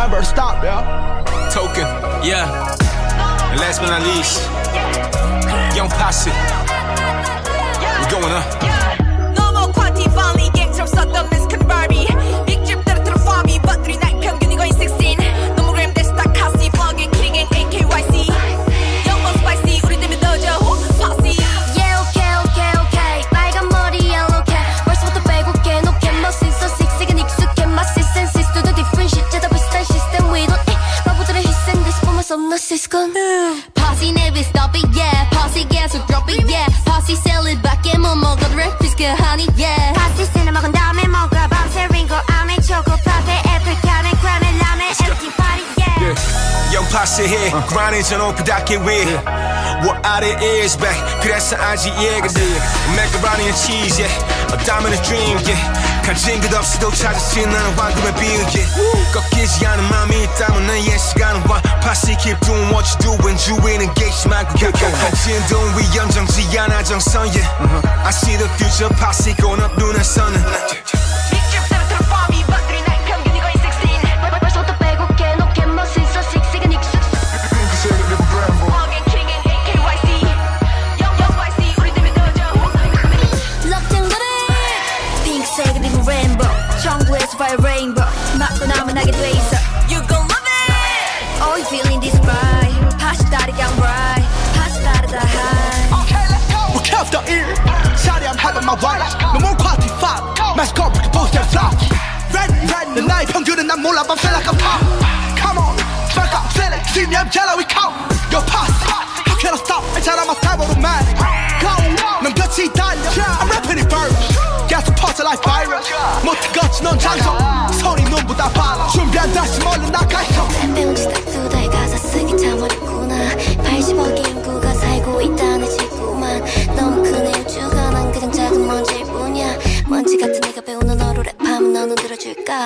never stop, yeah. Token, yeah. And last but not least, Young Posse. We're going up. No more quantity, finally 갱처럼 썼던 Miss Barbie. Big drip 따르따라 farmy, but 3 night 평균이 거의 16. 너무 램 대신 다 카시, vlogging, killing AKYC. Young more spicy, 우리 때문에 더져 Posse. Yeah, okay. 빨간 머리 yellow cat. 벌써부터 빼곡해, no can 멋진 so 씩씩은 익숙해. My senses to the different shit. 제다 비슷한 시스템 we don't eat. 바보들의 희생 대신 보면서 없는 시스건. Posse never stop it, yeah. Posse 계속 drop it, yeah. Posse 샐러드밖에 못 먹어도 랩 그 honey, yeah. Posse 쓰는 먹은 다음에 먹어 밤새 링고 안에 초코 파테 애플 카레 크라멜 라멘 empty party, yeah. Young Posse here, grinding 저놓고 닿게 위. What out it is back, 그래서 알지 얘가들. Macaroni and cheese, yeah. A diamond a dream, yeah. 가진 것 없이도 찾았지 나는 황금의 비유, yeah. 꺾이지 않은 마음이 있다면 나의 시간은 와. Posse keep doing what you doing, 주위는 게이지 말고 가진 돈 위 연정지 않아 정선, yeah. I see the future, Posse going up 눈에서는. Big drip 따르따라 farmy, but 3 night 평균이 거의 16. 벌써부터 빼곡해, no can 멋진 so 씩씩은 익숙해. Vlogging, killing AKYC. Young spicy, 우리 때문에 더져 럭장거리 핑크색의 빈 레인보우 정부에서 fire rainbow 맞고 나면 나게 돼 있어. You gon' love it. Oh, you feeling this vibe? 다시 다르게 I'm right. 다시 다르다 high. Okay, let's go. We kept the ear. Shawty, I'm having my way. No more quality fight. Mask up, we can post that fly. Red, 내 나의 평균은 난 몰라, but feel like I'm pop. Come on, spark up, feel it. See me, I'm jello, we count. Yo, pass. How can I stop? 괜찮아, my style automatic. Go, 넌 끝이 달려. I'm rapping it first. 계속 퍼져 like virus. 못해 거치 넌 장소. 손이 눈보다 빨라. 준비한 다시 멀리 나가 있어. 배운 지 딱 2달 가사 쓰기 참 어렵구나. 80억의 인구가 살고 있다는 지구만. 너무 큰 우주가 난 그냥 작은 먼지일 뿐이야. 먼지 같은 내가 배우는 어로 랩하면 너는 들어줄까.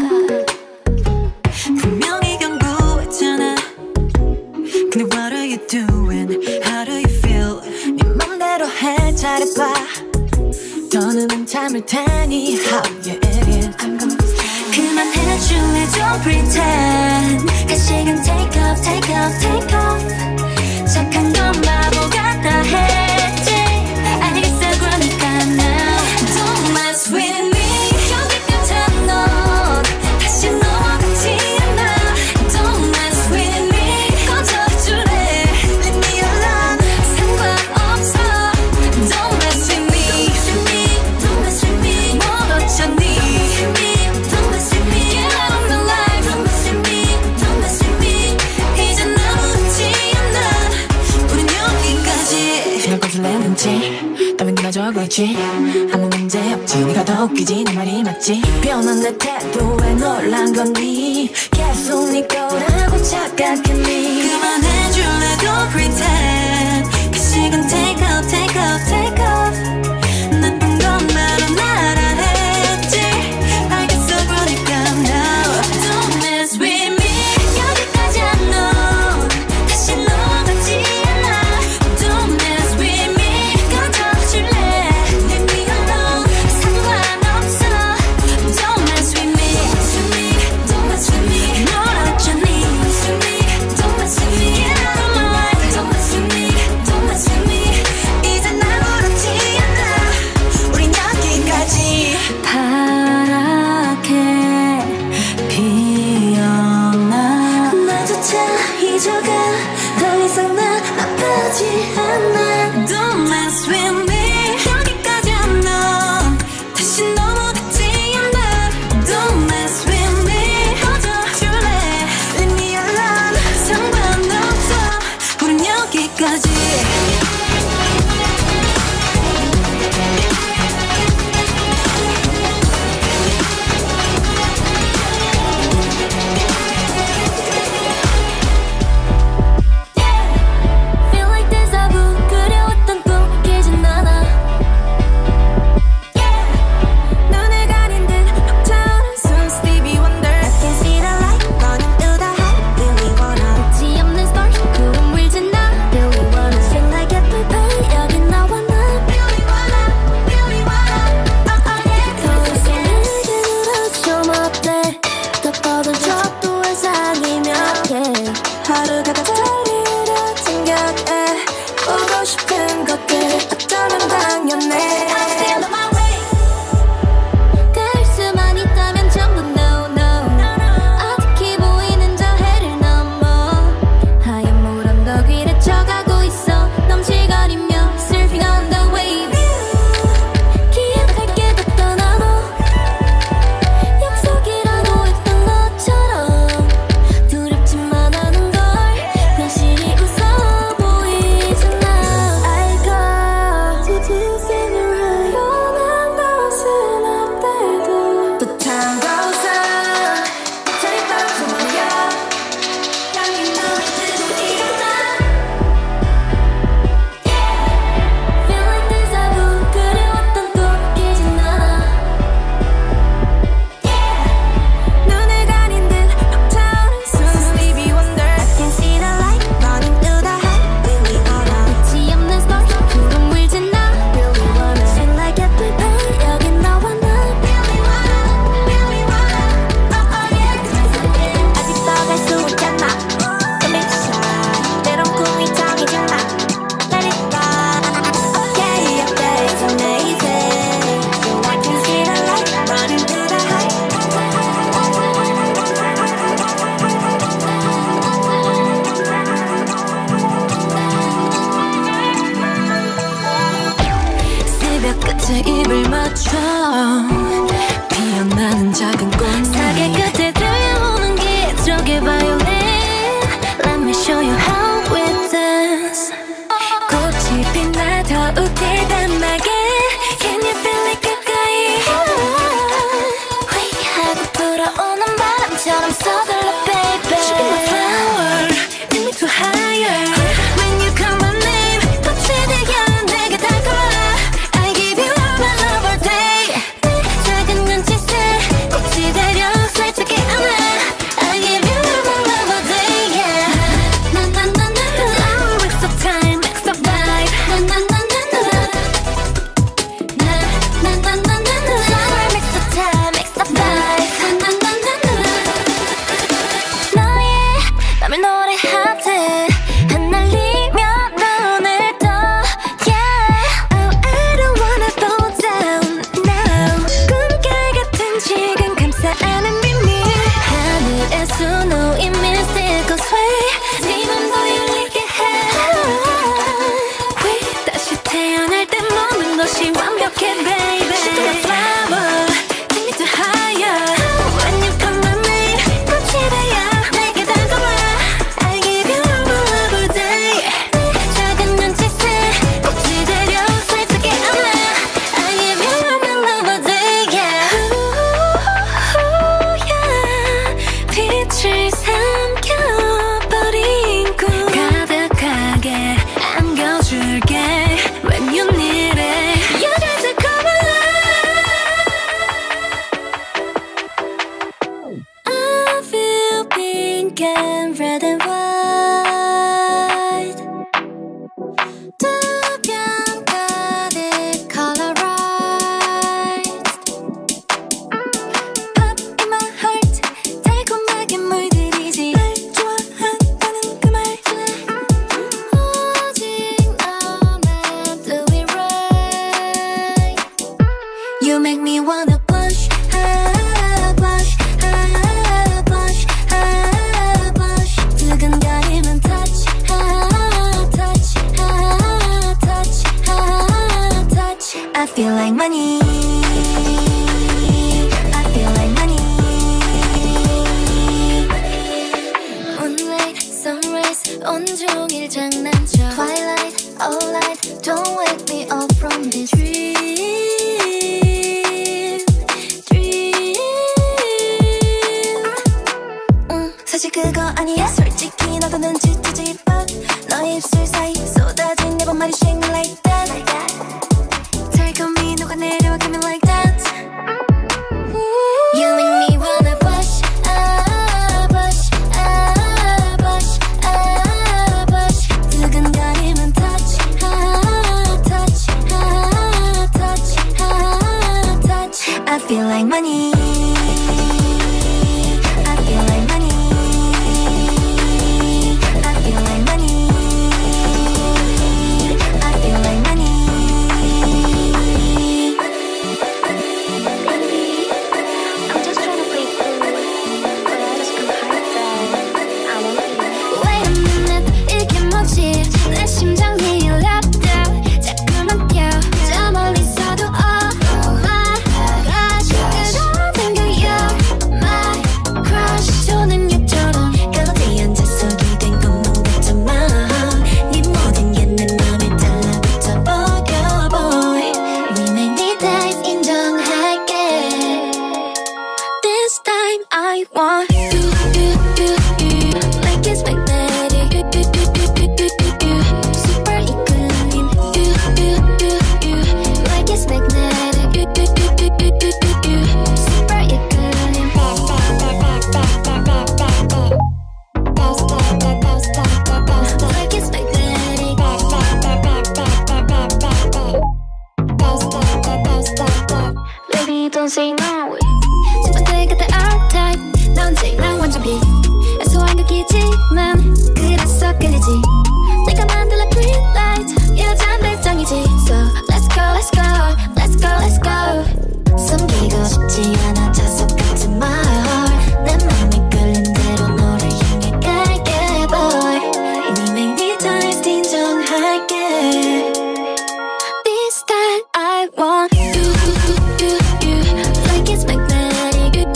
분명히 경고했잖아. 근데 what are you doing? How do you feel? 네 맘대로 해 잘해봐. 더는 참을 테니 how you it is. 그만해줄래 don't pretend. 다시금 take off, take off, take off. 착한 건 바보 같다 했지. 알겠어 그러니까 now don't mess with me. 여기까지 넌 다시 너와 같지 않아. Don't mess with me. 꺼져줄래 leave me alone. 상관없어 don't mess with me. Don't mess with me. 뭘 어쩌니. Don't mess with me. Get out of my life. Don't mess with me. Don't mess with me. 이제 남지 않아. 우린 여기까지. 시간 꺼질래 눈치 따윈 나 적고 있지. 아무 문제 없지. 네가 더 웃기지 내 말이 맞지. 변한 내 태도에 놀란 거니. 계속 네 거라고 착각했니. 그만해줄래 don't pretend. 그 시간 take off, take off, take off. 나쁜 것만은 알아 했지. 알겠어 그러니까 now don't mess with me. 여기까지 넌 다시 너와 같지 않아. Don't mess with me. 꺼져줄래 leave me alone. 상관없어 don't mess with me. Don't mess with me. 뭘 어쩌니. Don't mess with me. Get out of my life. Don't mess with me. 끝에 입을 맞춰 피어나는 작은 꽃 사계 끝에 들려오는 기적의 바이올린 Let me show you how we dance 꽃이 빛나 더 웃길 듯하게 Can you feel it 가까이 회의하고 불어오는 바람처럼 서둘러 baby Sugar my flower Take me to higher When you call my name 꽃이 되어 내게 다가와 Red and white 두 편 가득 colorized Pop in my heart 달콤하게 물들이지 날 좋아한다는 그 말 오직 너만 do it right You make me wanna push push push 두근거림은 touch touch touch touch I feel like money I feel like money Moonlight, sunrise 온종일 장난쳐 Twilight, all night Don't wake me up from this dream 사실 그거 아니야 솔직히 나도 눈치채지 but 너의 입술 사이 쏟아진 네 번말이 shake me like that 달콤히 녹아내려 give me like that You make me wanna push push push push 두근거림은 touch touch touch touch I feel like money I feel like money 내 심장이 랍다 자꾸만 뛰어 저 멀리서도 oh my gosh 그런 생각이 I want you, like it's magnetic. Super 이끌림. Like it's magnetic. Super 이끌림. Like it's magnetic. Baby, don't say no. 집안들 그때 R-Type. 넌 쟤랑 완전 B. 애소한 극이지만 그래서 끌리지. 내가 만들어 green light. 여잔 별장이지. So let's go, let's go, let's go, let's go. 숨기고 싶지 않아 자석 같은 my heart. 내 맘이 끌린 대로 너를 향해 갈게 boy. We make me times 인정할게. This time I want you, like it's magnetic.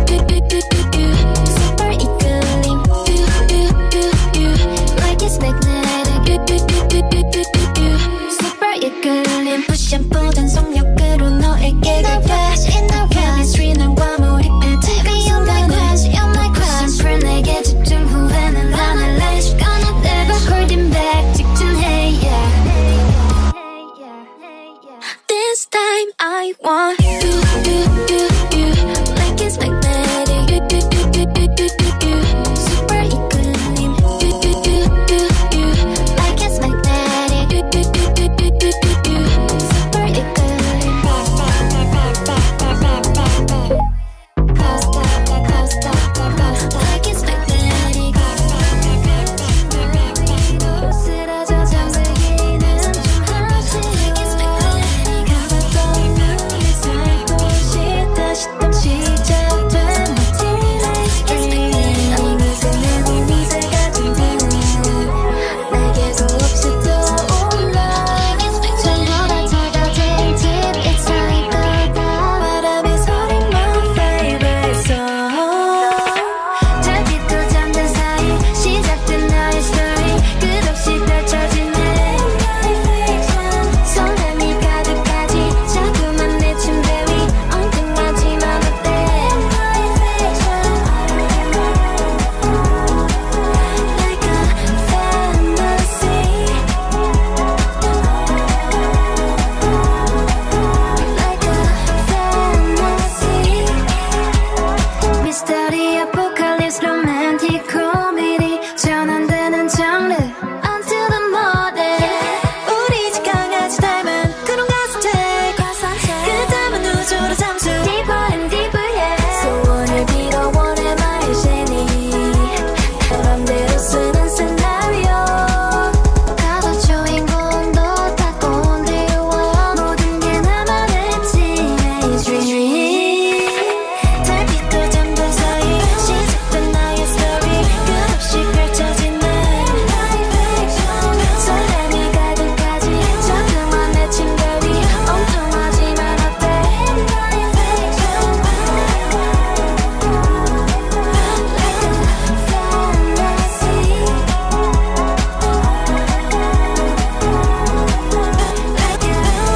Super 이끌림. Like it's magnetic. Super 이끌림. Push and pull 전속력으로 너에게 갈게. Chemistry 난과 몰입해 TV on my crush, on my crush. Control 내게 집중 후회는 안 할래. 시간은 never holding back 직진해 yeah. This time I want you, like it's magnetic. Super 이끌림. Like it's magnetic. Super 이끌림. Like it's magnetic. 쓰러져 잠들기는 좀 하지. Like it's magnetic. 가봤던 눈이 살포시 다시 또 시작된 my teenage dream. 어느새 내 몸이 새가진 feeling. 내게도 없이 떠올라. 전보다 차가워진 tip. It's like a 바람이 서린 my favorite song. 달빛도 잠든 사이 시작된 나의 story. 끝없이 펼쳐진 내 설렘이 가득하지. 자꾸만 내 침대 위 엉뚱하지만 어때. Like a fantasy. Like a fantasy. Mystery, apocalypse, romantic comedy. 전환되는 장르 until the morning. 우리 집 강아지 닮은 그런 가슴 take. 그 닮은 우주로 잠수. Deeper and deeper yeah. 소원을 빌어 원해 my genie. 바람대로 쓰는 시나리오. 가사 주인공도 다 꼰대와 모든 게 나만의 teenage dream. 달빛도 잠든 사이 시작된 나의 story. 끝없이 펼쳐진 내 설렘이 가득하지. 자꾸만 내 침대 위 엉뚱하지만 어때. Like a fantasy. Like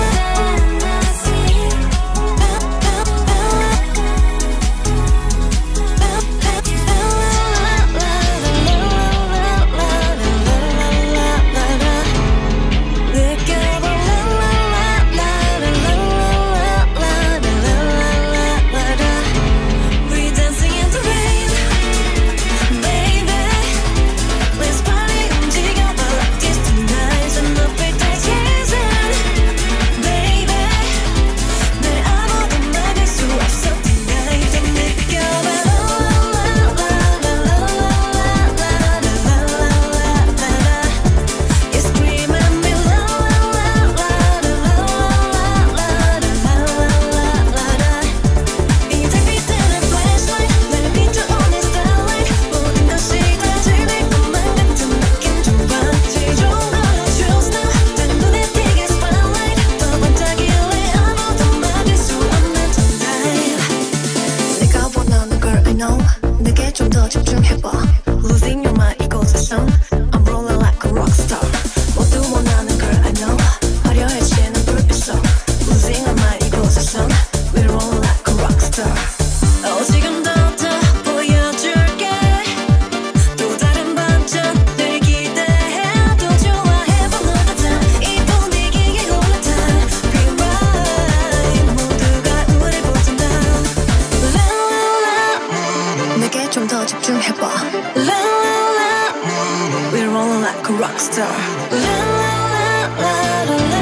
We dancing in the rain, baby. Let's party 움직여봐 like this tonight. 저 눈빛 다 kissing, baby. 날 아무도 막을 수 없어 tonight. 좀 느껴봐. You scream at me 이 달빛에는 flashlight. 나를 비춰온 내 starlight. 모든 것이 다 들릴 것만 같은 느낌. 좋아 제일 좋은 걸 choose now. 내 눈에 띄게 spotlight. 더 반짝일래 아무도 막을 수 없는 tonight. 내가 원하는 걸 I know. 내게 좀 더 집중해봐. Losing your mind 이곳에선 I'm rolling like a rockstar. 모두 원하는 걸 I know. 화려해지는 불빛 속 Losing my mind 이곳에선 We rolling like a rockstar. 지금부터 보여 집중해봐 La la la We're rolling like a rockstar La la la la la la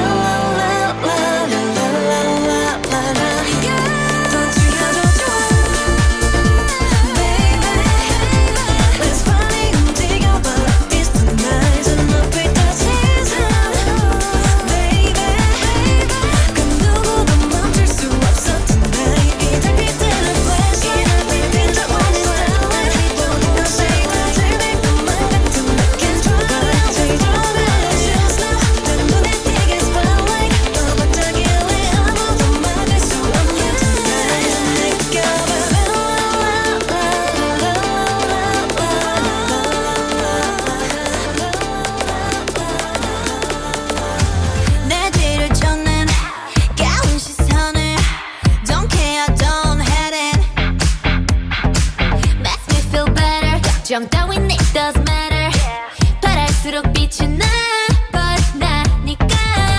걱정 따윈 it doesn't matter 바랄수록 빛이 나버리니까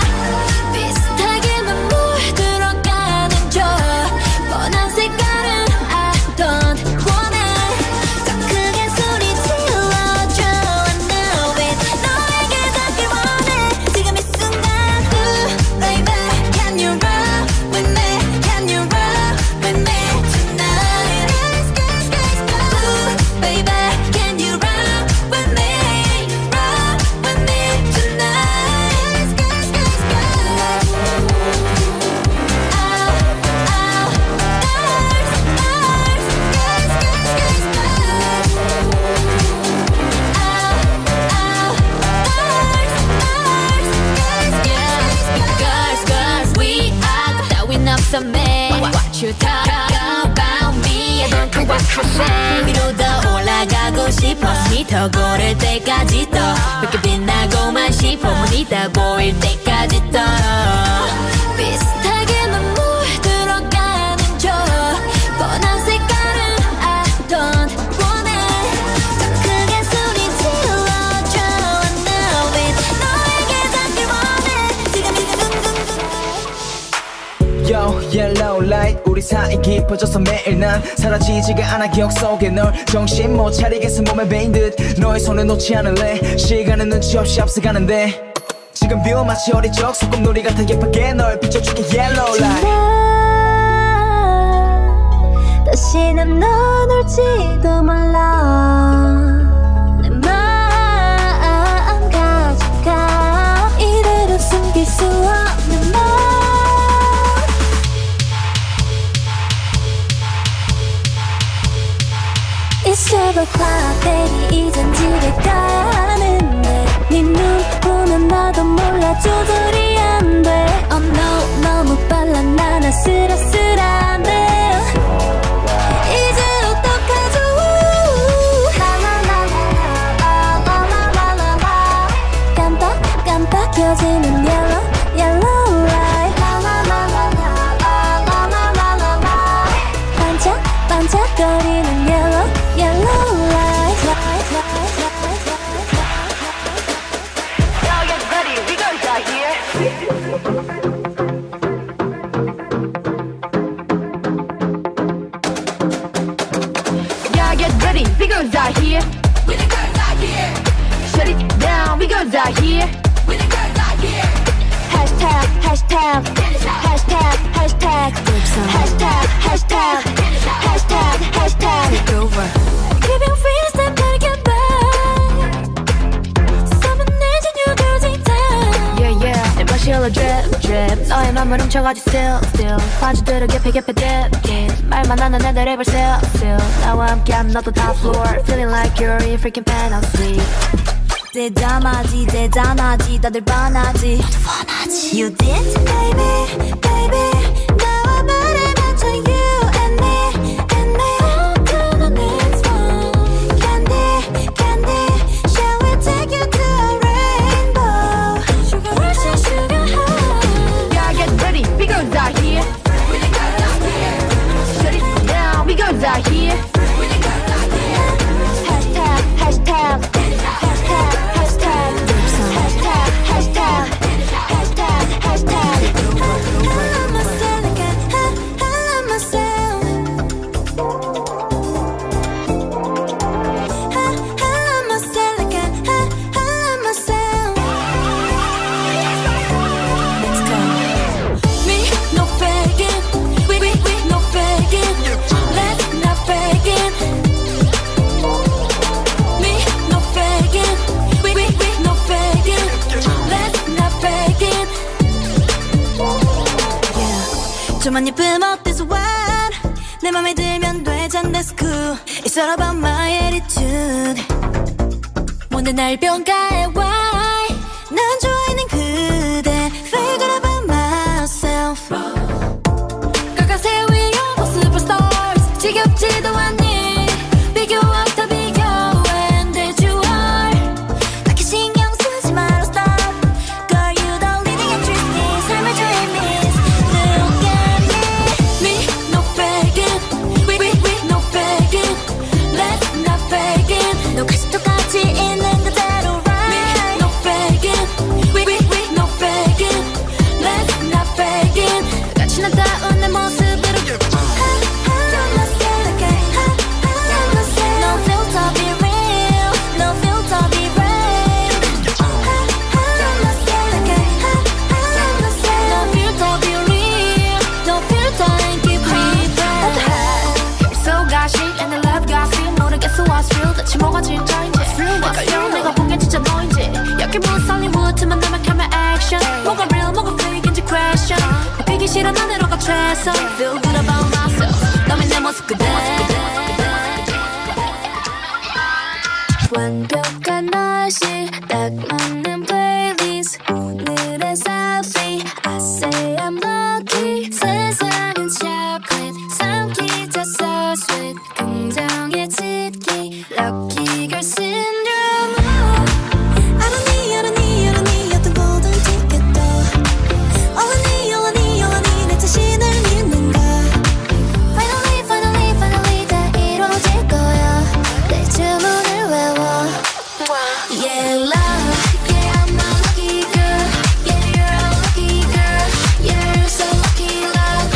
비슷하게만 물들어가는 저 뻔한 색깔은 I don't wanna 더 크게 소리 질러줘 I know it 너에게 닿길 원해 지금 이 순간 Ooh baby can you roll with me can you roll with me tonight Ooh baby Can you roll with me tonight? Girls, we are 따윈 없어 me What you talk about me I don't care what you say 위로 더 올라가고 싶어 숨이 더 고를 때까지 더 그렇게 빛나고만 싶어 문이 다 보일 때까지 더 비슷하게만 물들어가는 저 뻔한 색깔은 I don't wanna 더 크게 소리 질러줘 I know it 너에게 닿길 원해 지금 이 순간 Yo, yellow light 우리 사이 깊어져서 매일 난 사라지지가 않아 기억 속에 널 정신 못 차리겠어 몸에 베인 듯 너의 손을 놓지 않을래 시간은 눈치 없이 앞서가는데 지금 뷰 마치 어릴 적 소꿉놀이 같아 예쁘게 널 비춰줄게 yellow light 다시 난 넌 올지도 몰라 내 마음 가져가 이대로 숨길 수 없는 말 It's 12 o'clock baby 이젠 집에 가야 하는데 네 눈 보면 나도 몰라 조절이 안 돼 Oh no 너무 빨라 난 아슬아슬하네 이제 어떡하죠 깜빡 켜지는 yellow light 반짝거리는 yellow light Now get ready, we gon' die here. Yeah, get ready, we gon' die here. We gon' die here. Shut it down, we gon' die here. We gon' die here. Hashtag, hashtag, hashtag, hashtag, hashtag, hashtag, hashtag, hashtag. Take over. Keeping free, step back and back. Some amazing new girls in town. Yeah, yeah. 내 맛이 흘러 drip, drip. 너의 맘을 훔쳐가지 still, still. 빠져들어 깊이 깊이 dip, dip. 말만 하는 애들 랩을 still, still. 나와 함께하면 너도 top floor. Feeling like you're in freaking penthouse suite. 대단하지 다들 반하지 너도 원하지 You did baby baby 나와 말에 맞춰 you and me Open the next one Candy Shall we take you to a rainbow Sugar rush and sugar high Yeah get ready we gon' die here We gon' die here Shut it down we gon' die here We gon' die here Hashtag hashtag hashtag 저만 예쁜 up this one 내 맘에 들면 되잖아 that's cool It's all about my attitude 뭔데 날 평가해 why 난 좋아하는 그대 Forget about myself 가까스에 we all superstars 지겹지도 않니 비교와 다 비교해 that you are 딱히 신경 쓰지 마라 stop Girl you don't leading interest in 삶을 dreaming Look at me no faking we no faking Let's not fake it 너 같이 똑같이 있는 그대로 right no faking we no faking Let's not fake it 같이 나다운 내 모습으로 뭐가 진짜인지 헷갈려 내가 본 게 진짜 너인지 여기 무슨 할리우드만 나면 camera action 뭐가 real 뭐가 fake인지 question 바뀌기 싫어 나대로가 최선 Feel good about myself 너만 내 모습 그대 완벽한 날씨 딱 맞는 playlist 오늘의 selfie I say I'm lucky 세상은 chocolate 삼키자 so sweet 긍정의 짙기 Lucky girl syndrome I don't need 어떤 golden ticket도 All I need 내 자신을 믿는 걸 Finally 다 이루어질 거야 내 주문을 외워 Yeah love Yeah I'm a lucky girl Yeah you're a lucky girl Yeah you're so lucky Love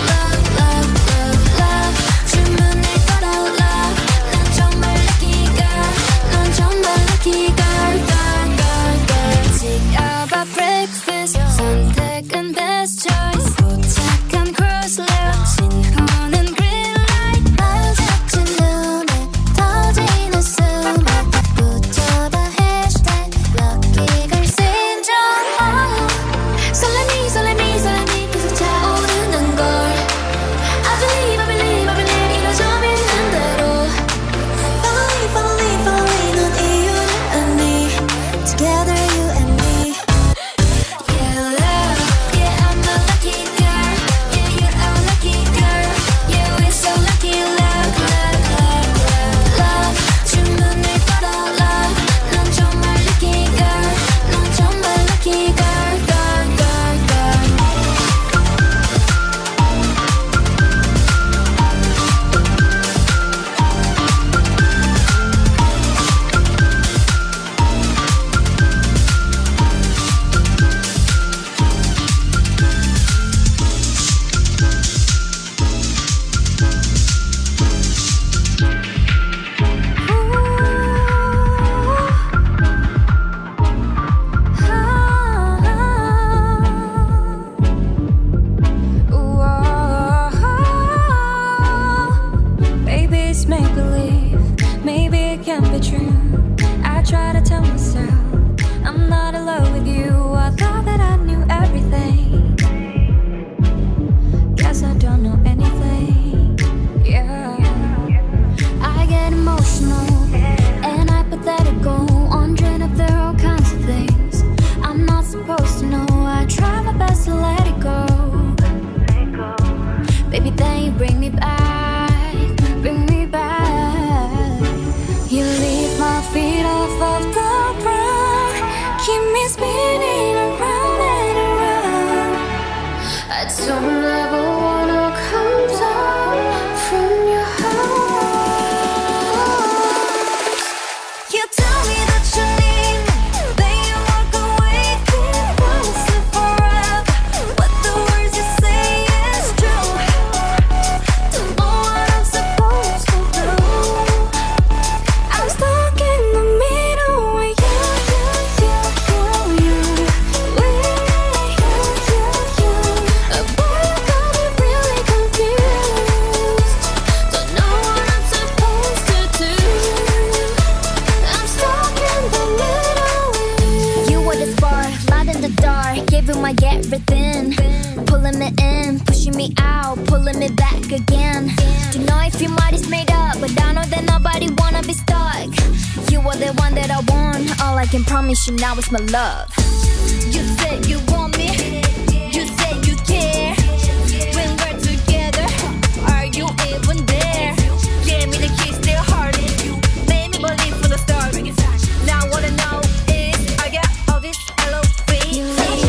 주문을 걸어 love 난 정말 lucky girl 넌 정말 lucky girl Take up a breakfast 선택은 best choice 도착한 crossroad 신호는 green light 마주친 눈에 터지는 숨을 붙여봐 hashtag lucky girl syndrome 설레니 계속 차오르는 걸 I believe 이뤄져 믿는 대로 Follow me 넌 이유를 아니 Together you and me Yeah love Yeah I'm a lucky girl Yeah you're a lucky girl Yeah we're so lucky love 주문을 걸어 love 넌 정말 lucky girl 넌 정말 lucky girl Baby, it's make-believe. Maybe it can't be true. I try to tell myself I'm not in love with you. I thought that I knew everything. Guess I don't know anything. Yeah. I get emotional and hypothetical, wondering if there are all kinds of things I'm not supposed to know. I try my best to let it go. Baby, then you bring me back. You leave my feet off of the ground, keep me spinning around and around. pushing me out, pulling me back again. Don't know if your mind is made up, but I know that nobody wanna be stuck. You are the one that I want, all I can promise you now is my love. You said you want me, you said you care. When we're together, are you even there? Give me the keys to your heart, you made me believe for the start. Now what I know is I got all this LOV.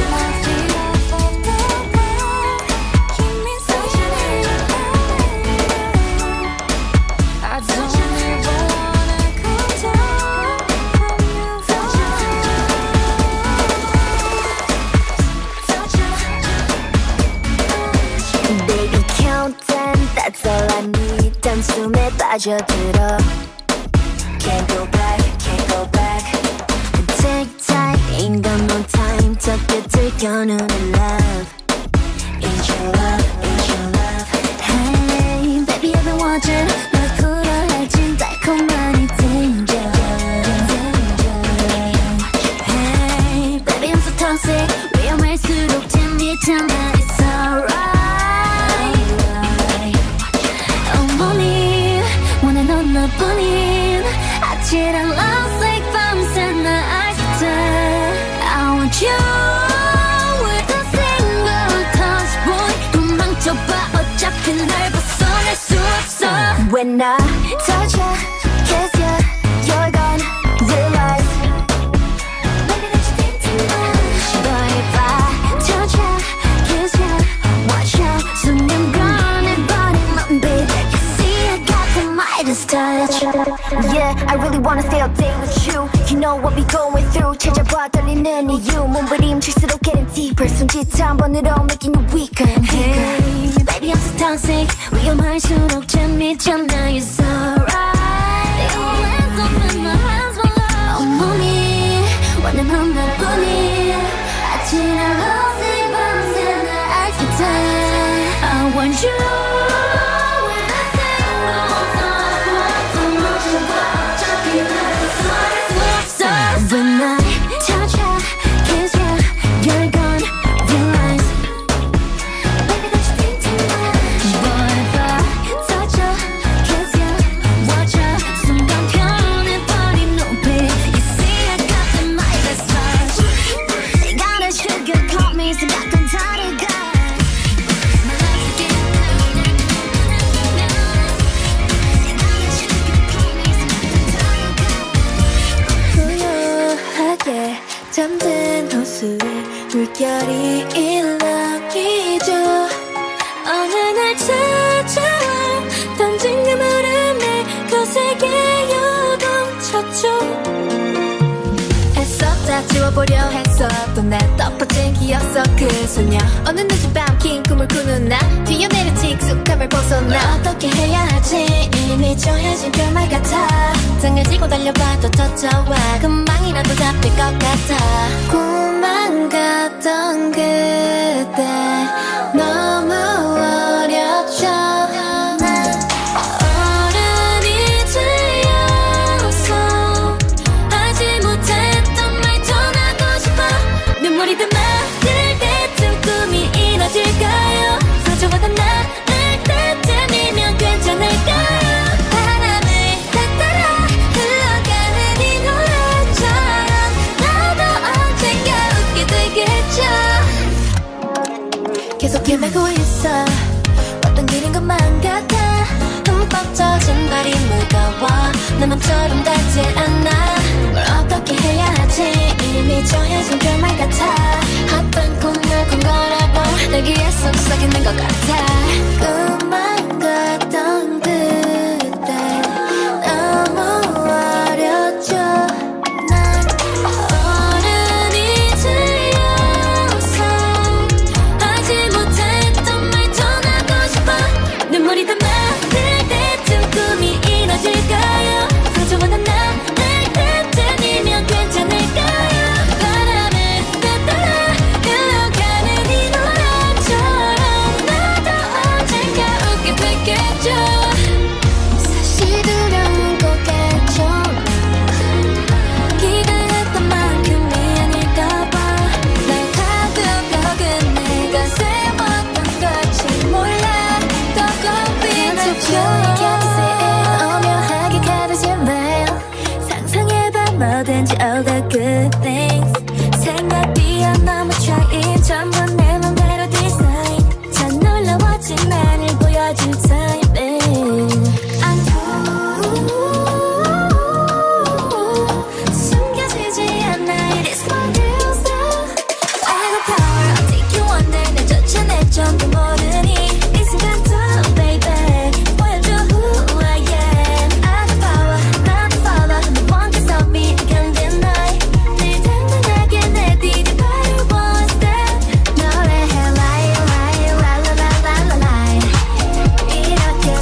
That's all I need. 단숨에 빠져들어. Can't go back, can't go back. Take time, ain't got no time. 저 끝을 겨누는 love. It's your love, it's your love. Hey, baby, I've been watching. 널 풀어헤친 달콤한 이 danger. Hey, baby, I'm so toxic. 위험할수록 재밌잖아. It's alright. 너뿐인 아찔한 love like 밤새 날 알게 돼. I want you with a single touch boy. 도망쳐봐 어차피 날 벗어날 수 없어. When I touch you, kiss you, you're gone. Realize maybe that you think too much. But if I touch you, kiss you, watch you 순간 변해버린 babe. You see I got the Midas touch. Yeah, I really wanna stay all day with you. You know what we going through. 찾아봐 떨리는 이유. 몸부림칠수록 getting deeper. 손짓 한 번으로 making you weaker. Hey, baby I'm so toxic. 위험할수록 재밌잖아. It's alright. Your hands up in my hands, my love. 온몸이 완전한 너뿐인 아찔한 love 밤새 날 알게 돼. I want you. When I touch you, kiss you, you're gone. Realize baby that you think too much. But if I touch you, kiss you, watch you 순간 변해버린 눈빛. You see I got the Midas touch. 네가 날 sugarcoat me 생각은 다르게. 잠든 호수에 물결이 일렁이죠. 어느 날 찾아와 던진 그 물음에 거세게 요동쳤죠. 애써 지워보려 했어. 또 내 덮어진 기억 속 그 소녀. 어느 늦은 밤 긴 꿈을 꾸는 나 뛰어내린 익숙함을 벗어나. 어떻게 해야 하지 이미 정해진 결말 같아. 등을 지고 달려봐도 쫓아와 금방이라도 잡힐 것 같아. 꿈만 같던 그때 너무 어렸죠. 소중하던 나를 때쯤이면 괜찮을까요? 바람을 따라 흘러가는 이 노래처럼 나도 언젠가 웃게 되겠죠. 계속 헤매고 있어. 어떤 길인 것만 같아. 흠뻑 젖은 발이 무거워. 내 맘처럼 닿지 않아. 뭘 어떻게 해야 하지 이미 정해진 결말 같아. 헛된 꿈을 꾼 거라고 날 귀에 속삭이는 것 같아. 꿈만 같던 그때 너무 어렸죠. 난 어른이 되어서 하지 못했던 말 전하고 싶어. 눈물이 다 마를 때쯤 꿈이 이뤄질까요? 소중한 나를 때쯤이면 괜찮을까요? 바람을 따라 흘러가는 이 노래처럼 나도 언젠가 웃게 뭐든지 all the good things 생각이 안 너무 차이 전부 내 맘대로 디자인 잘 놀라웠지 나를 보여줄 timing 숨겨지지 않아 it is my real stuff I got power I'll take you under 내 쫓아낼 정도 모르니 이 순간도 baby 보여줘 who I am I got power 나도 follow no one can stop me I can't deny 늘 당당하게 내 뒤를 바로 one step 노래해 lie lie la la la la la lie 이렇게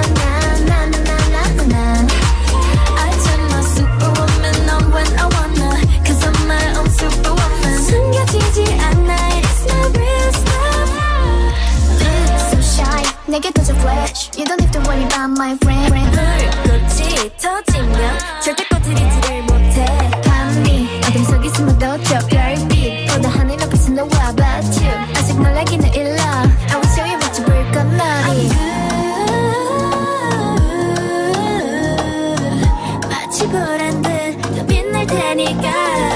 I turn my superwoman on when I wanna Cause I'm my own superwoman 숨겨지지 않아 it is my real stuff So shy 내게 던져 flash You don't have to worry about my friend 불꽃이 터지면 절대 꺼뜨리지를 못해 밤이 어둠 속에 숨어도죠 별빛 보다 하늘 높이서 너와 about you 아직 놀라기는 일러 I will show you what you 볼 건 말이 마치 보란 듯 더 빛날 테니까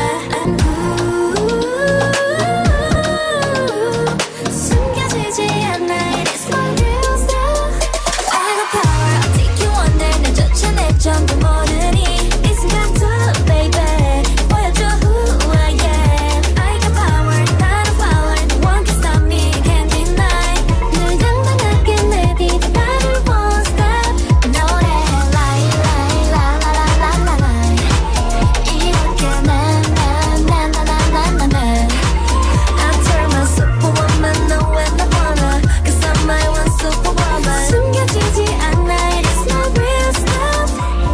숨겨지지 않아 it is my real stuff I got power I'll take you under 내 쫓아낼 정도 모르니 이 순간도 baby 보여줘 who I am I got power 나도 power no one can stop me can't deny 늘 당당하게 내 뒤를 바로 one step 노래해 lie lie la la la la la lie 이렇게 I turn my superwoman on when I wanna Cause I'm my one superwoman 숨겨지지 않아 it is my real stuff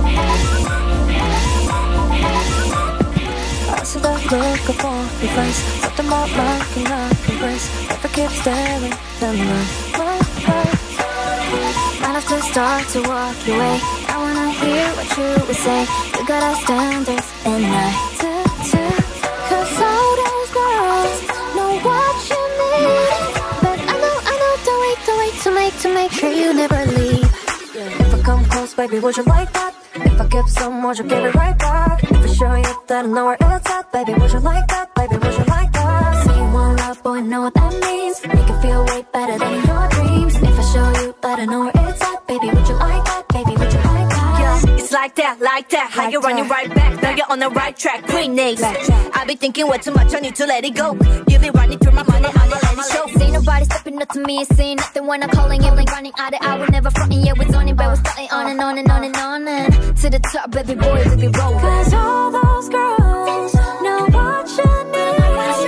So don't look up on your face Something more like an embrace If I keep staring then my might have to start to walk your way I wanna hear what you would say You got our standards and I do too Cause all those girls know what you need But I know, don't wait to make sure you never leave If I come close, baby, would you like that? If I give some, would you give it right back? If I show you that I know where it's at Baby, would you like that? Baby, would you like that? Say you want love, boy, know what that means Make it feel way better than in your dreams If I show you that I know where it's at Baby, would you like that? Baby, would you like that? Yeah, it's like that How you running right back Now you're on the right track Queen names I be thinking way too much I need to let it go You be running through my money I'ma let it show See nobody stepping up to me Saying nothing when I'm calling it Like running out of hour Never fronting, yeah, we're zoning But we're starting on and on and on and on and to the top, baby boy, baby roll Cause all those girls know what you need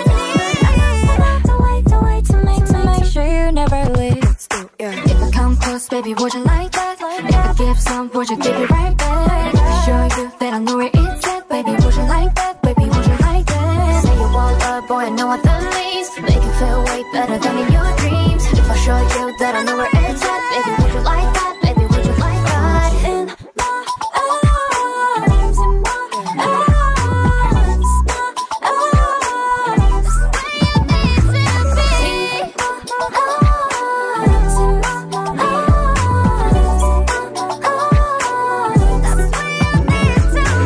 Don't wait to make sure you never leave If I come close, baby, would you like that? If I give some, would you give it right back? If I show you that I know where it's at Baby, would you like that? Baby, would you like that? Say you want love, boy, I know what that means Make it feel way better than in your dreams If I show you that I know where it's at Baby, would you like that? Baby, would you like that? In my arms, in my arms, my arms That's where you need to be In my arms, in my arms, that's where you need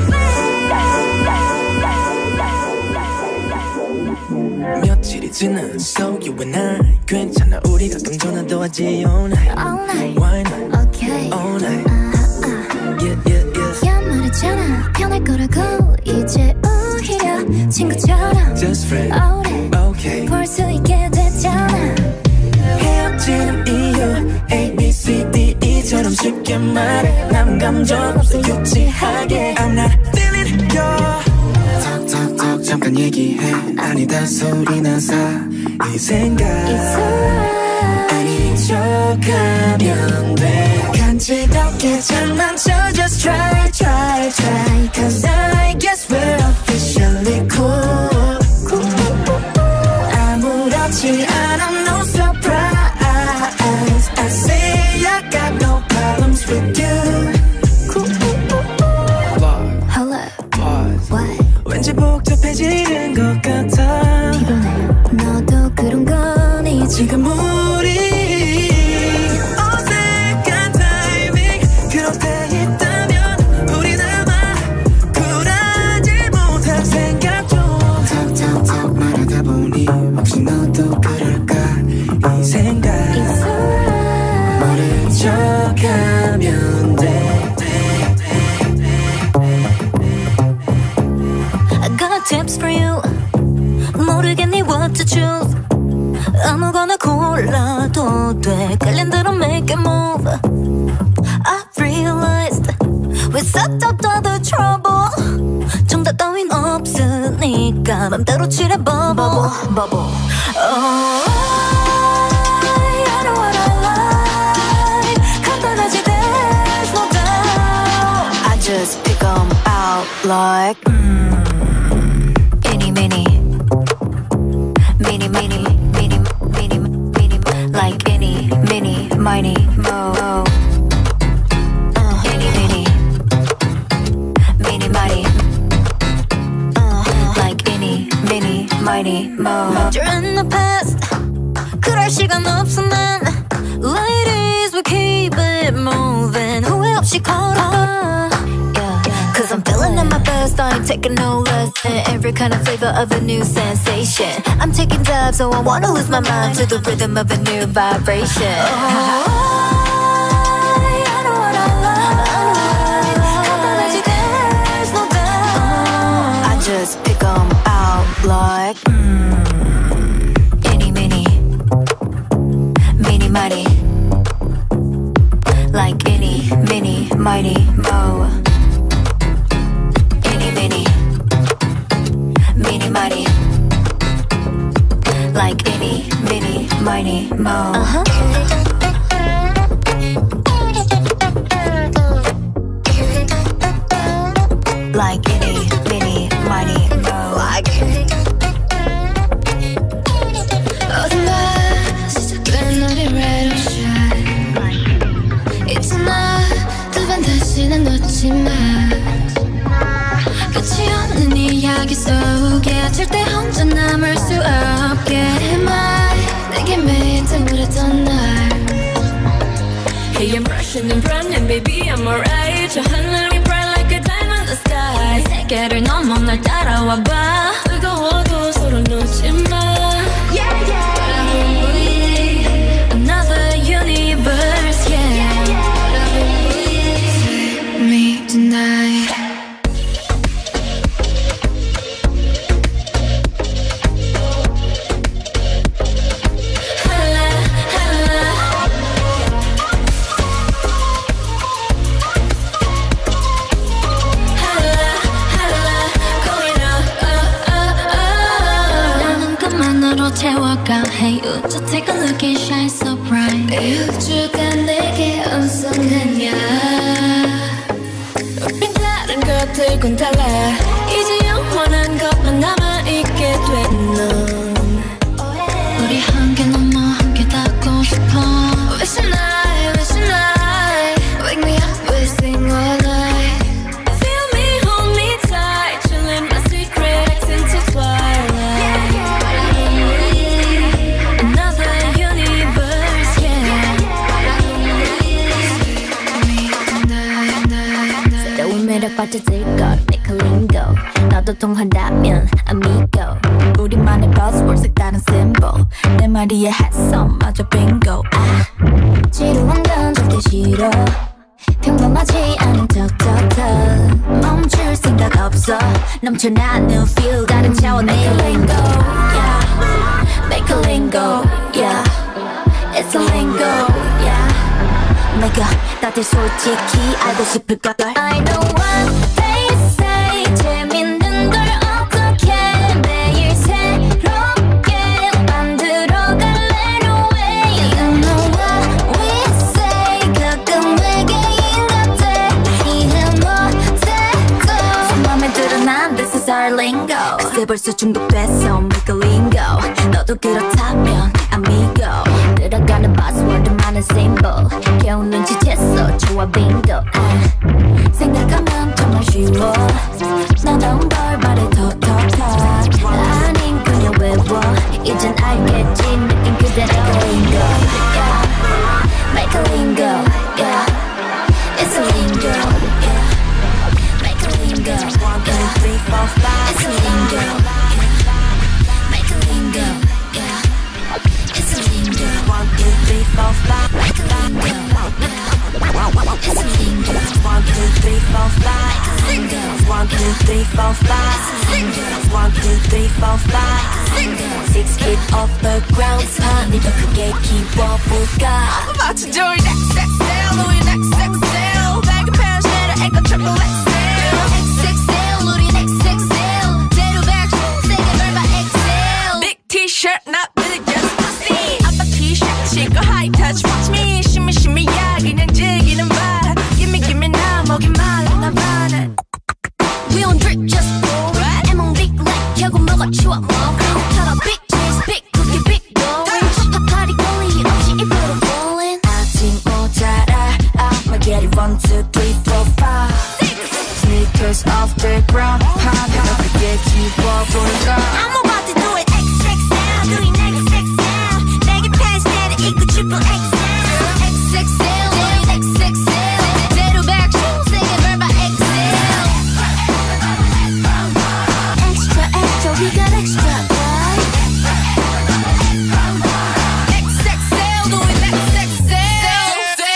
to be 며칠이 지났어 you and I 괜찮아 우리 가끔 전화도 하지 all night Why not? Okay All night Yeah yeah yeah 야 말했잖아 편할 거라고 이제 오히려 친구처럼 Just friend Okay 볼 수 있게 됐잖아 헤어지는 이유 A, B, C, D, E처럼 쉽게 말해 남 감정 없어 유치하게 I'm not feeling you 톡톡톡 잠깐 얘기해 아니다 소리 나서 이 생각 아닌 척하면 돼 간지럽게 장난쳐 Just try Cause I guess we're officially cool 아무렇지 않아 no surprise I say I got no problems with you Hello What? 왠지 복잡해지는 것 같아 피곤해 너도 그런 거니 지금 우리 어색한 타이밍 그럴 때 있다면 tips for you. 모르겠니 what to choose. 아무거나 골라도 돼. 끌린 대로 make a move. I realized we set up the trouble. 정답 따윈 없으니까 맘대로 칠해 bubble. Oh, I know what I like. 간단하지 there's no doubt. I just pick 'em out like Eeny, meeny, like any, mini, miny, mo. Any, mini, mighty. Like any, mini, mighty, mo. You're in the past. 그럴 시간 없어 난. Ladies, we keep it moving. 후회 없이 걸어. Cause I'm feeling at my best, I ain't taking no less than every kind of flavor of a new sensation. I'm taking dabs, so I wanna lose my mind to the rhythm of a new vibration. Oh, I know what I love. 간단하지 there's no doubt. I just pick 'em out like Eeny, mini, mighty. Like any, mini, mighty, mo. Mighty, like any, mini, mighty, mo. Like any, mini, mighty, mo. Like 어둠과 시작된 우리 radio shine. 있잖아 두 번 다시 난 놓지 마. 끝이 없는 이야기 속에 절대 혼자 남을 수 없게 말 내게 매일 등그랬던 날. Hey, I'm rushing and running, baby, I'm alright. 저 하늘이 bright like a diamond in the sky. 세계를 넘어 날 따라와 봐. 뜨거워도 서로 놓지 마. Another universe, yeah. Save me tonight. 채워가 Hey you just take a look and shine so bright. 내 우주가 내게 엄선하냐. 우린 다른 것들과는 달라. 이제 영원한 것만 남아있게 된 넌. 우리 함께 넘어 함께 닿고 싶어. Wish night, wish night. Wake me up, we sing all night. Feel me, hold me tight. Chillin' my secrets into twilight. 매력 빠져들 것 make a lingo. 너도 통한다면 amigo. 우리만의 buzzword 색다른 symbol. 내 말 이해했어 마저 bingo. 지루한 건 절대 싫어. 평범하지 않은 척척척. 멈출 생각 없어. 넘쳐나는 feel 다른 차원의 make a lingo. Yeah. Make a lingo. Yeah. It's a lingo. Yeah. 내가 다들 솔직히 알고 싶을 걸. I know what they say. 재밌는 걸 어떻게 매일 새롭게 만들어갈래 no way. You know what we say. 가끔 외계인 같아. 이해 못해도 맘에 들어 난 this is our lingo. 그새 벌써 중독됐어 make a lingo. 너도 그렇다면 amigo. 들어가는 buzzword 많은 symbol. 겨우 눈치챘어 좋아 bingo. 생각하면 정말 쉬워. 나다운 걸 말해 톡톡톡. 아닌 그냥 외워. 이젠 알겠지 느낌 그대로 lingo. Yeah. Make a lingo. Yeah. It's a lingo. Yeah. Make a lingo. 1, 2, 3, 4, 5. It's a lingo. Yeah. Make a lingo. Yeah. It's a lingo. 1, 2, 3, 4, 5. Make a lingo. Yeah. It's a lingo. 1, 2, 3, 4, 5. Make a lingo. 1, 1, 2, 3, 4, 5 1, 2, 3, 4, 5 6 feet off the ground 판이 더 크게 키워볼까 I'm about to do it XXL 우린 XXL baggy pants 내려 에코 triple XL XXL 우린 XXL 제로백 세게 밟아 XL Big t-shirt not really just pussy 아빠 t-shirt 신고 high touch watch me shimmy shimmy 야 그냥 즐기는 바 gimme gimme 나 목이 말랐나 봐 We don't drip just pour it 애몽 big like 결국 뭐가 추워 뭐 털어 big cheese big cookie big dough 파파리 걸리 없이 입으로 ballin' 아직 모자라 I'ma get it 1, 2, 3, 4, 5 Sneakers off the ground 팝 더 크게 키워볼까 I'm about to do it XXL doing XXL baggy pants 내려 입고 triple XL XXL 우린 XXL 제로백 세게 밟아 XL Extra extra we got extra right XXL doing XXL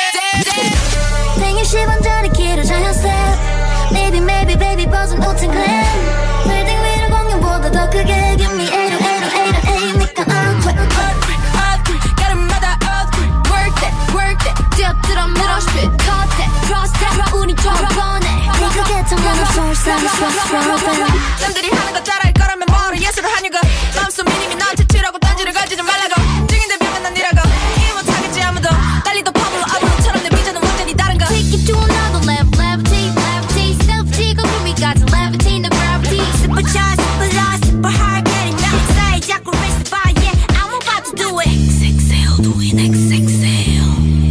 생일 10원 전에 길어져 연습 Maybe maybe baby 버전 오튼 클램 빌딩 위로 공룡보다 더 크게 Give me 80808 니까 earthquake 가름마다 earthquake work that 뛰어들어 밀어spit cut that cross that 우린 저번에 네가 개통하는 source I'm so 남들이 하는 거 따라할 거라면 뭐로 예술을 하냐고 마음속 미님이 나한테 치라고 딴지를 가지지 말라고 증인들 뵈면 난 이라고 이해 못하겠지 아무도 달리도 파블로 아브로처럼 내 비전은 완전히 다른 거 Take it to another level Levitate, levitate Self-T 거꾸로까지 Levitate the gravity Super charged, super lost, super hard Getting outside 자꾸 raise the bar Yeah, I'm about to do it XXL doing XXL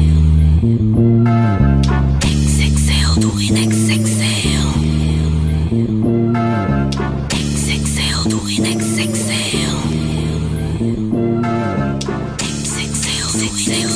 XXL doing XXL XXL doing XXL XXL doing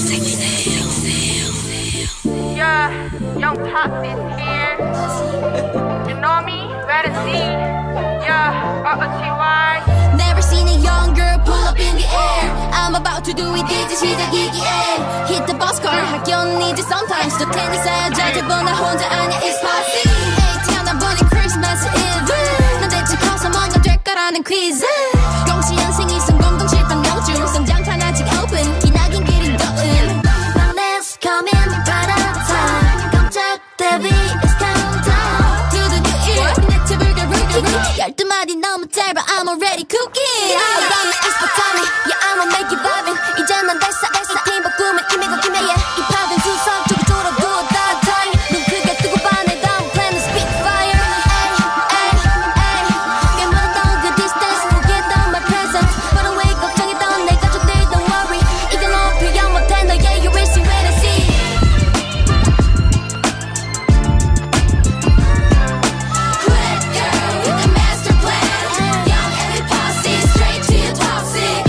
XXL Yeah, young Pops is here You know me, better see Yeah, R-O-T-Y Never seen a young girl pull up in the air I'm about to do it 이제 시작이기에 Hit the bus car 학교는 이제 sometimes 또 테니스야 잘해보나 혼자 아냐 it's posse Hey 태어나보니 Christmas Eve 난 대체 커서 뭔가 될 거라는 퀴즈 공시연생이 성공동 실패 명중 성장판 아직 open 기나긴 길이 going 막내's coming right on time 깜짝 데뷔 it's countdown To the new year 내 팁을 가르기 12마디 너무 짧아 I'm already cooking I'm on the expert timing Yeah I'ma make it vibing 이제 난 됐어 팀 바꾸면 이미 걷기네 Yeah 이 파든 수석 쪽으로 do or die die 눈 크게 뜨고 반해 다음 plan is spit fire Ay ay ay 꽤 멀었던 그 distance 포기했던 my presence But away 걱정했던 내 가족들 don't worry 이건 어필 못해 너의 you will see when I see Who that girl with the master plan Young and we posse straight to your toxic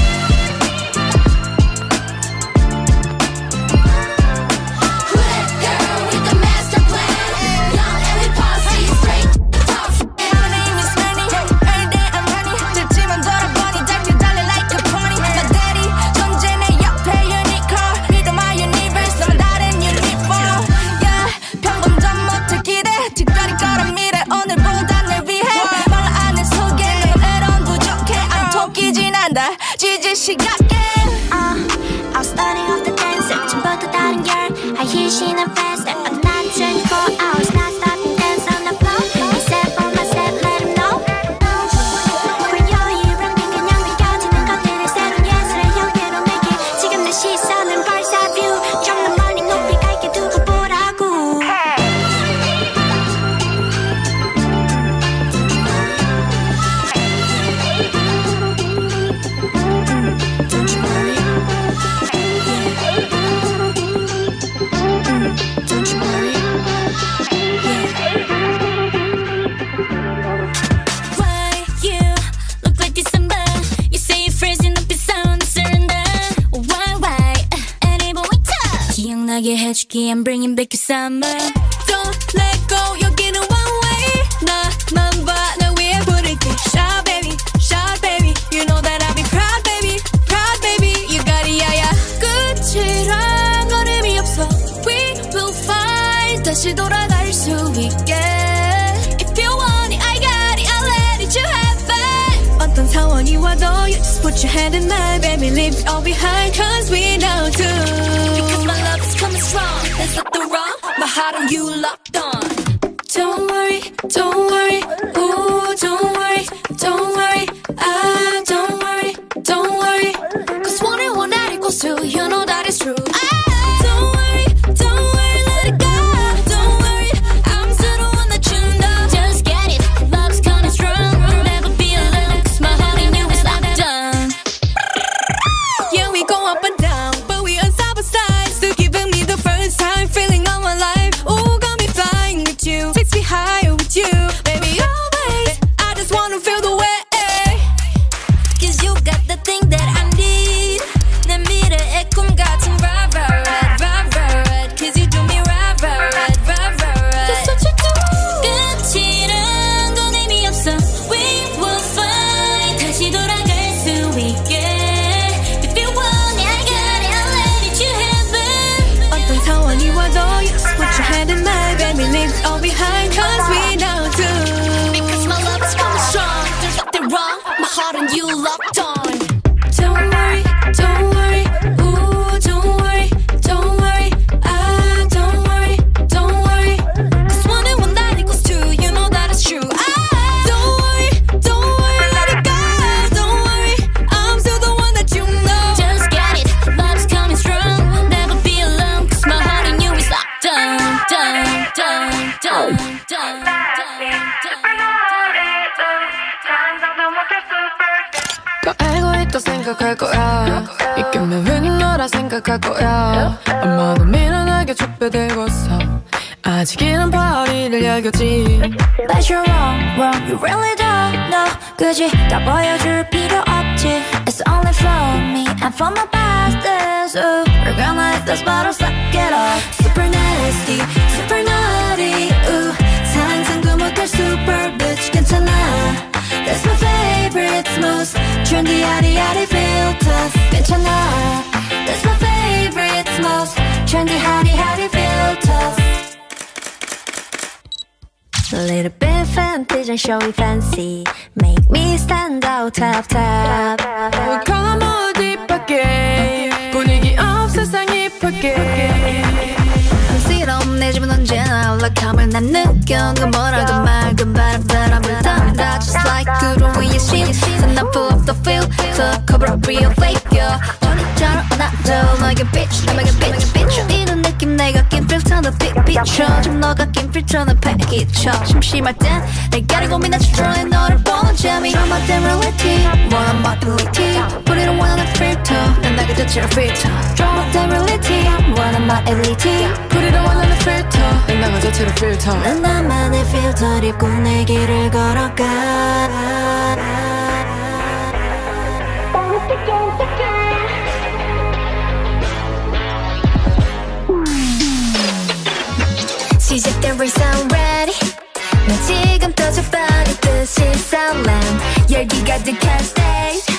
Who that girl with the master plan Young and we posse straight to your toxic My name is Manny Every day I'm running 듣지만 돌아보니 달려 달려 like a pony My daddy 존재 내 옆에 unicorn 믿어 my universe 너만 다른 uniform Yeah 평범도 못할 기대 뒷거리거란 미래 오늘보다 널 위해 말로 아는 속에 넌 애론 부족해 안 토끼진 않다 지지 시각에 I was starting off the dancer 전부터 다른 girl I hear she not faster I'm not 24 hours not stopping dance on the floor Myself on myself let him know 그런 여유랑 빙그냥 비껴지는 것들을 새로운 예술의 형태로 make it 지금 내 시선은 벌써 view 좀 더 멀리 높이 갈게 두고 보라고 Don't you worry Don't you worry Why you look like December You say you're freezing up, it sounds surrender Why any boy tough 기억나게 해줄게 I'm bringing back your summer Don't let go 여기는 one way 나만 봐 나 위에 부를게 Shout baby You know that I'll be proud baby You got it yeah 끝이란 건 의미 없어 We will fight 다시 돌아갈 수 있게 If you want it I Put your hand in mine, baby, leave it all behind. Cause we know too. Because my love is coming strong. There's nothing wrong. My heart on you locked on. Don't worry, don't worry. Ooh, don't worry, don't worry. Ah, don't worry, don't worry. Cause one and one that equals two. You know that is true. Don't worry, don't worry, let it go. Don't worry, I'm still the one that you know. Just get it, love's coming strong. Never be alone, cause my heart in you is locked down. Yeah, we go up and down, but we on side by side. Still giving me the first time, feeling all my life. Ooh, got me flying with you, takes me higher with you. Baby, always, I just wanna feel the way. Cause you got the thing that I need. 내 미래의 꿈 같은 right, right, right, right, right, right. Cause you do me right, right, right, right, right, right. That's what you do. 끝이란 건 의미 없어. We will fly. 다시 돌아갈 수 있게. If you want it, I got it. I'll let it to heaven. 어떤 상황이 와도 just put your hand in mine, baby, leave it all behind. Cause we know too. Because my love is coming strong. There's nothing wrong. My heart on you locked on. Don't worry, don't worry. Ooh, don't worry, don't worry. Ah, don't worry, don't worry. Cause one and one that equals two. You know that is true. Don't worry, let it go. Don't worry, I'm still the one that you know. Just get it, love's coming strong. Never be alone, cause my heart in you is locked down, down, down, down, down, down, 너 알고 있다 생각할 거야 이게 내 흔한 거라 생각할 거야 아마도 미련하게 촉배되고서 아직 이런 파리를 열겠지 But you're wrong, wrong, you really don't know 굳이 다 보여줄 필요 없지 It's only for me and for my bestest Ooh, we're gonna hit this bottle, suck it up Super nasty, super naughty Ooh, 상상도 못할 super bitch 괜찮아 That's my favorite, most trendy, yaddy, yaddy, feel tough 괜찮아 That's my favorite, most trendy, yaddy, yaddy, feel tough A little bit fancy, showy fancy Make me stand out top top color more 딥하게 분위기 up 세상 힙하게 부끄러움 내 집은 언제나 올라감을 난 느껴 그 뭐라고 맑은 바람을 담다 Just like 구름 위의 신 So now pull up the field So cover up real fake yeah 전이처럼 나도 너에게 bitch 나에게 bitch 이런 느낌 내가 낀 필터는 비춰 좀 너가 낀 필터는 패기쳐 심심할 땐 내가 고민하지 drawing 너를 보는 재미 Drama than reality 원한 my ability Put it on one on the filter 난 나게 자체로 filter Drama than reality 원한 my ability Put it on one on the filter 난 나가 자체로 filter 난 나만의 필터를 입고 내 길을 걸어가 시작된 race I'm ready 난 지금 터져버리듯이 설렘 열기 가득한 stage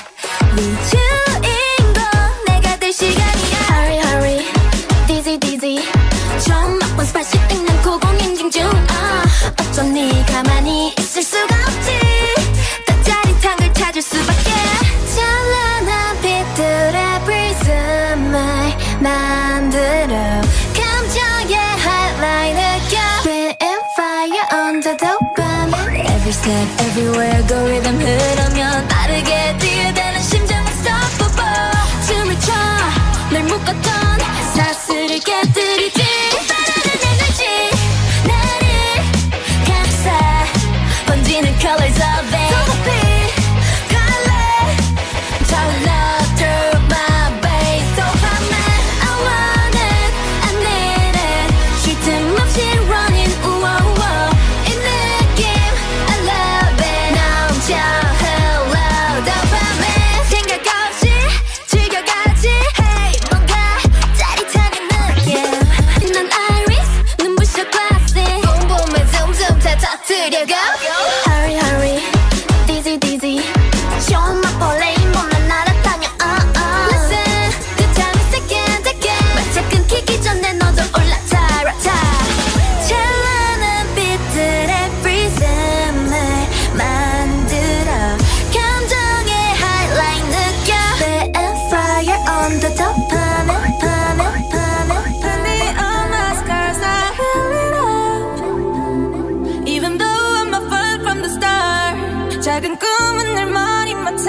위주인공 내가 될 시간이야 Hurry hurry dizzy dizzy 처음 맛본 스파이시 있는 고공인증 중 어쩌니 가만히 있을 수가 없지 더 짜릿한 걸 찾을 수밖에 찬란한 빛들의 prism을 만들어 감정의 highlight 느껴 Spitting fire on the dopamine Every step everywhere go rhythm 흐르면 빠르게 뛰어대는 심장은 unstoppable 춤을 춰 널 묶었던 사슬을 깨뜨리지 바라는 에너지 나를 감싸 번지는 colors of it 소고피 갈래 타올라 through my veins dopamine I want it I need it 쉴 틈 없이 running 우와 우와 이 느낌 I love it 넘쳐 hello dopamine 생각 없이 즐겨가지 hey 뭔가 짜릿한 느낌 난 iris 눈부셔 classic 봄봄에 tumtum 다 터뜨려가 Hurry hurry dizzy dizzy 좋은 맛볼래 잇몸만 날아다녀 Listen good time is second again 마차 끊기기 전에 너도 올라타라 타 찬란한 빛들의 prism을 만들어 감정의 highlight 느껴 작은 꿈은 늘 머리맡에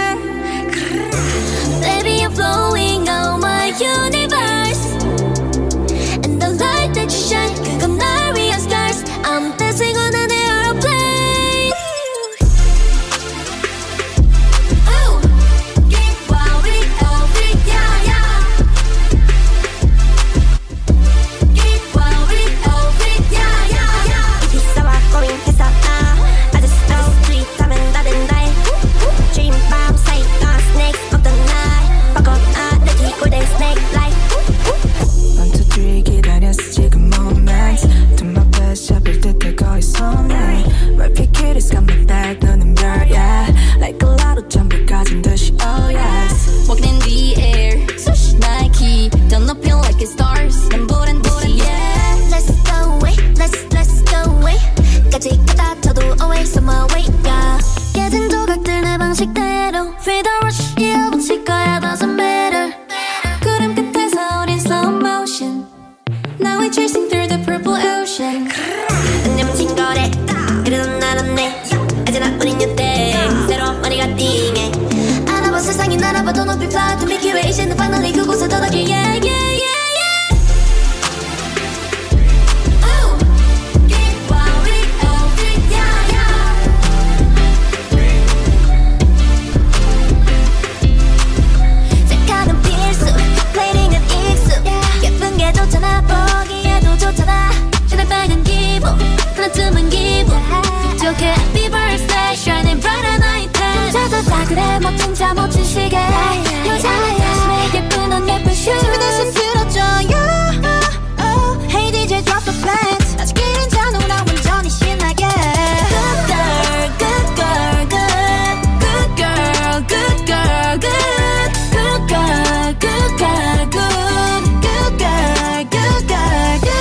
Baby, you're flowing out my universe, and the light that you shine, 그건 날 위한 stars. I'm dancing on an airplane. Oh, keep worry over it, yeah, yeah. Keep worry over it, yeah, yeah, yeah. 있어와 고민했어 I just tweet하면 다 된다 Dream bomb say snakes of the night 바꿔 내 기골 snake like 1, 2, 3 기다렸어 지금 moment To my best 잡힐 듯해 거의 손에 Right pick it, it's got my back 너는 별야 Like a lotto 전부 가진 듯이 oh yes Walking in the air, swoosh Nike, don't know feel like it's stars. 난 보란 yeah. Let's go away, let's go away. 까지 가다 쳐도 always on my way, yeah. 깨진 조각들 내 방식대로 Feel the rush, yeah, 붙일 거야 doesn't matter. 구름 끝에서 우린 slow motion. Now we're chasing through the purple ocean. 내 묻힌 거래 그래도 나는 내 언제나 우린 요때 새로운 머리가 띵해 알아봐 세상이 날아봐도 높이 fly to Milky Way. 이제는 finally 그곳에 도달해 yeah, yeah, yeah. 하나쯤은 기분 좋게 Happy birthday shining bright and night 혼자도 다 그래 멋진 자 멋진 시계 여자가 다시 예쁜 옷 예쁜 shoes 준비됐으면 들어줘 yeah. Hey DJ drop the plans 아직 기린 잔 오나 완전히 신나게 Good girl, good girl, good Good girl, good girl, good Good girl, good girl, good Good girl, good girl, good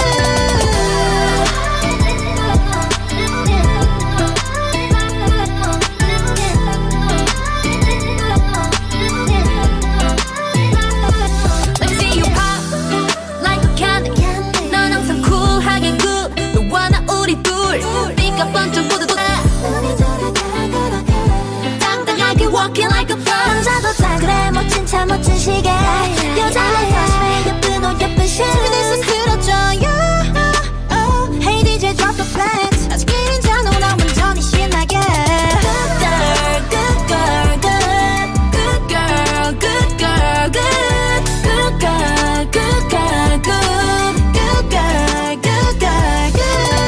Walking like a pro 혼자도 다 그래 멋진 차 멋진 시계 여자가 다시 예쁜 옷 예쁜 shoes 준비됐으면 들어줘 yeah. Hey DJ drop the plans 아직 기린 잔 오나 완전히 신나게 Good girl, good girl, good Good girl, good girl, good Good girl, good girl, good Good girl, good girl, good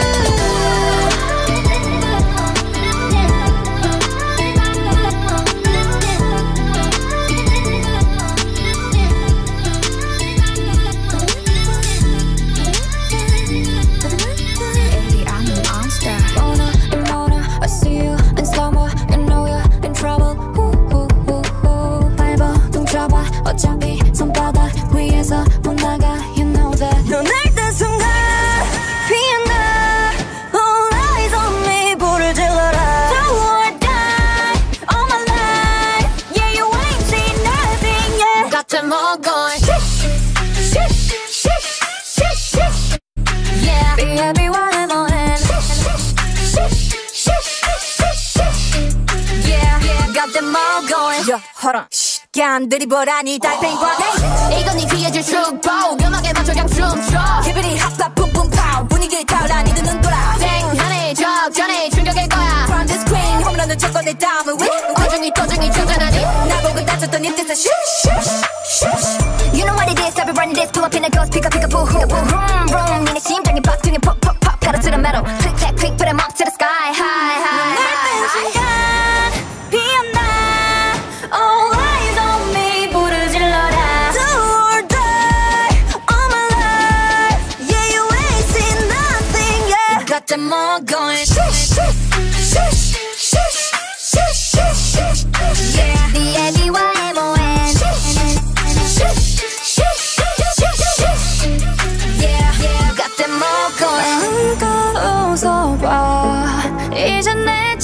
어차피 손바닥 위에서 못 나가 You know that 넌 알던 순간 피어나 All eyes on me 불을 질러라 Do or die all my life Yeah you ain't seen nothing yet got them all going Shish, shish, shish, shish, shish Yeah be everyone more in Shish, shish, shish, shish Yeah, yeah got them all going Yeah, hold on 깐들이 보라니 달팽이과 이건 네 귀에 줄 축복 음악에 맞춰 그냥 춤춰 기분이 핫다 뿜뿜 파우 분위기 타올라 니들 눈 돌아 땡하네 적잖아 충격일 거야 From the screen 홈런은 쳤고 내 다음은 왜 도중이 충전하니 나보고 다쳤던 이 뜻은 슈슈슈 You know what it is I've been running this pull up in a ghost pick up boo hoo Vroom vroom 니네 심장이 박동이 pop pop pop 가로수는 metal Click clack quick put 'em up to the sky high high high 피었나 All eyes on me 불을 질러라 Do or die all my life Yeah you ain't seen nothing yet got them all going Shush shush shush shush shush shush Yeah the L-E-Y-M-O-N Shush shush shush shush Yeah yeah got them all going 마음껏 웃어봐 이제 내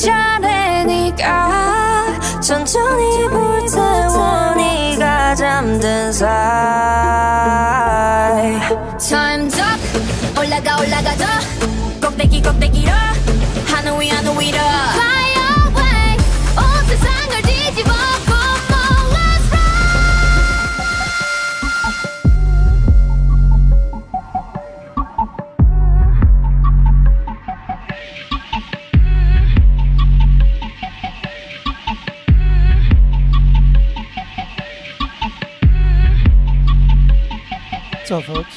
차례니까 천천히 불태워 네가 잠든 사이 Time's up 올라가 더 꼭대기로 하늘 위로 Fly away So, folks,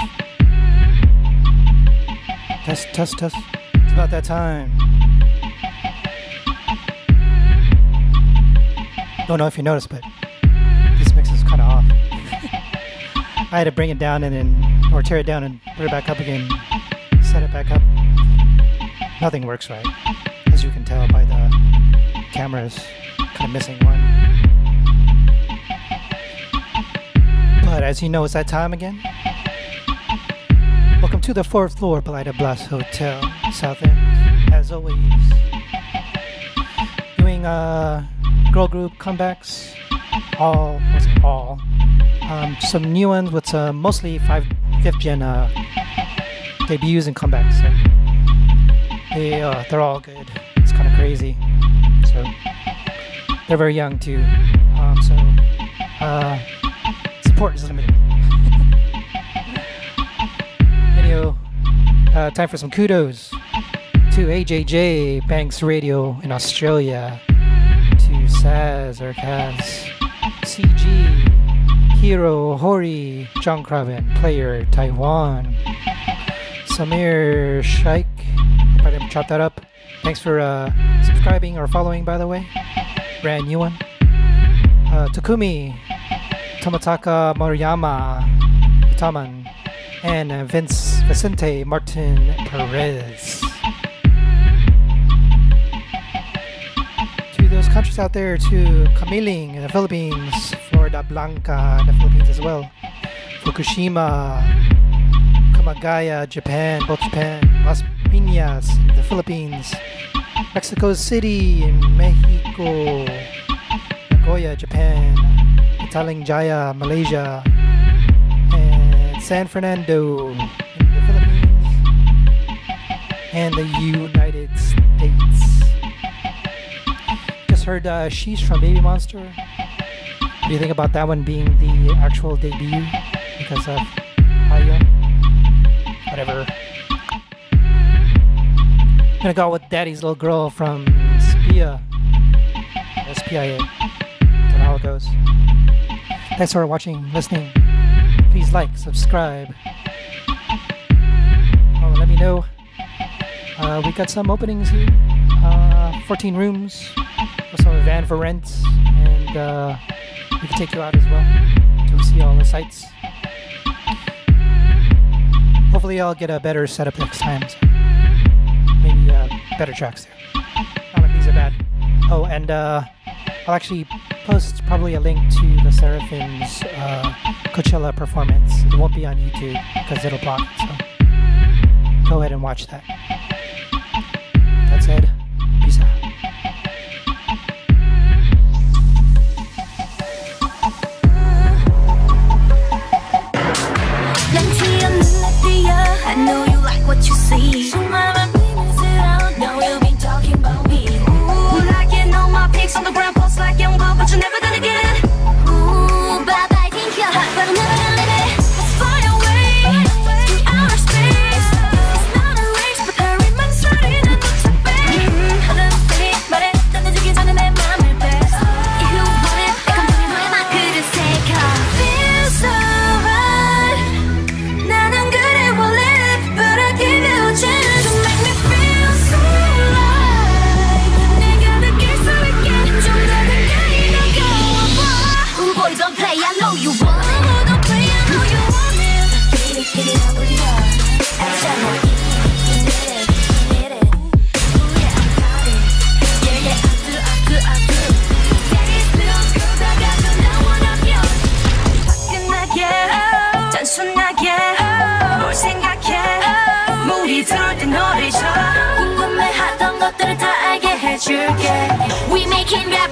test. It's about that time. Don't know if you noticed, but this mix is kind of off. I had to bring it down or tear it down and put it back up again, set it back up. Nothing works right, as you can tell by the cameras kind of missing one. But as you know, it's that time again. Welcome to the 4th floor, Playa Blas Hotel, South End, as always. Doing girl group comebacks, some new ones with mostly 5th gen debuts and comebacks. So they're all good. It's kind of crazy. So they're very young too. Support is limited. Video. Time for some kudos to AJJ Banks Radio in Australia, to Saz or Kaz, CG, Hiro, Hori, John Craven, Player, Taiwan, Samir Shaikh, hope I didn't chop that up. Thanks for subscribing or following, by the way. Brand new one. Takumi, Tomataka Moriyama, Utaman, and Vicente Martin Perez. To those countries out there, to Kamiling in the Philippines, Florida Blanca in the Philippines as well, Fukushima, Kamagaya, Japan, both Japan, Las Piñas in the Philippines, Mexico City in Mexico, Nagoya, Japan, Petaling Jaya, Malaysia, and San Fernando in the Philippines, and the United States. Just heard Sheesh from Baby Monster. What do you think about that one being the actual debut? Because of Aya? Whatever. I'm gonna go with Daddy's Little Girl from SPIA. SPIA. Don't know how it goes. Thanks for watching, listening. Please like, subscribe. Let me know. We got some openings here. 14 rooms. Also a van for rent. And we can take you out as well to see all the sights. Hopefully I'll get a better setup next time. So maybe better tracks there. Not like these are bad. Oh, and I'll actually post probably a link to the Seraphim's Coachella performance. It won't be on YouTube because it'll block it, so go ahead and watch that. That said, peace out. I know you like what you see. Now you'll be talking about me. Ooh, like you know my pics on the ground, post like young boy, but you're never gonna get it. Ooh, but I think you're hot, but I'm never gonna let it. Let's fly away to outer space. It's not a race, but hurry, man, sorry, 난 놓쳤대. 하던 때리 말해, 던져주기 전에 내 맘을 뺐어. If you want it, 내 감정이 너의 마크를 새겨. Feels so right. 나는 그래 원래. But I give you a chance to make me feel so alive. 내가 느낄 수 있게 좀 더 가까이 다가와봐. Ooh, boy, don't play, I know you want it. Oh, don't play, I know you want it. Give it up, we are. Action, more, give it. Ooh, yeah, I got it. Yeah, I do. Daddy's little girl, 다가도 나 원하면 화끈하게, 단순하게 뭘 생각해. 물이 들어올 때 너를 줘. 궁금해하던 것들을 다 알게 해줄게. We making